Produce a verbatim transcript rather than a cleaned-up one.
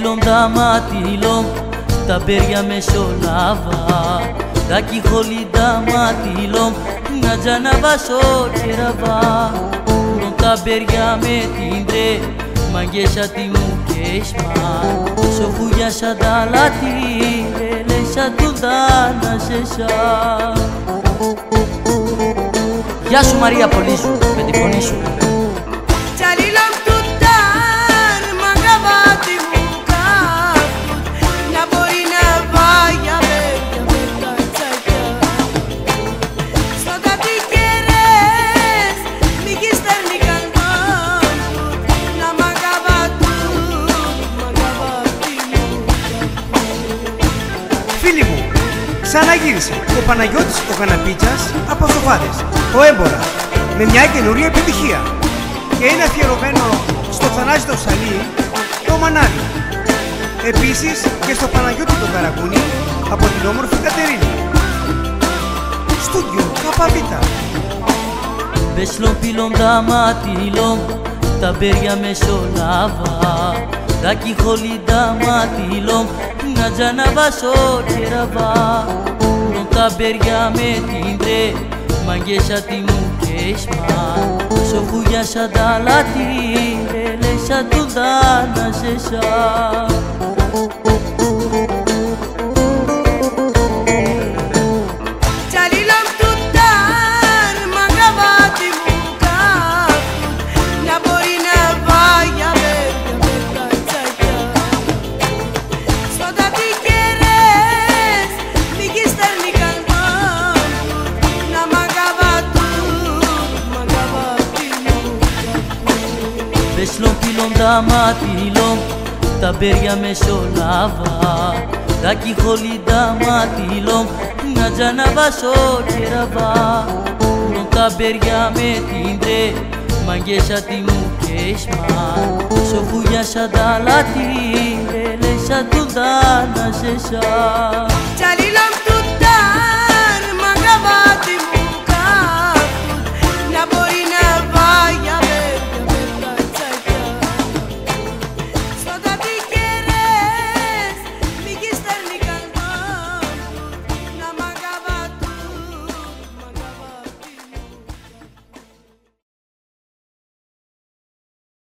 pilom damatilo, τα μπέρια μεσολάβα, τα κιχολί damatilo, να τζαναβάσω κεραβά. Τα μπέρια με την τρε, μαγκέσα τη μου κέσμα, σοφούγια σαν τα λάτι, ελέσα του δάνασεσα. Γεια σου Μαρία Πολύζου, με τη φωνή σου. Φίλοι μου, ξαναγύρισε ο Παναγιώτης ο Καναπίτσας από Σοφάδες, ο Έμπορας, με μια καινούρια επιτυχία και είναι αφιερωμένο στο Θανάση το Ψαλί, το Μανάλι. Επίσης και στο Παναγιώτη τον Καραγκούνη από την όμορφη Κατερίνη. Στούντιο Καπαβίτα. Βεσλον πυλον damatilo, τα μπέρια μεσολάβα, τα κιχολί damatilo, να τζαναβάσω κεραβά. Τα μπέρια με την τρε, μαγκέσα τη μου κέσμα, σοφούγια σαν τα λάτι, ελέσα του δάνασεσα. Βεσλον πυλον damatilo, τα μπέρια μεσολάβα, τα κιχολί damatilo, να τζαναβάσω κεραβά. Τα μπέρια με την τρε, μαγκέσα τη μου κέσμα, σοφούγια σαν τα λάτι, ελέσα του δάνασεσα.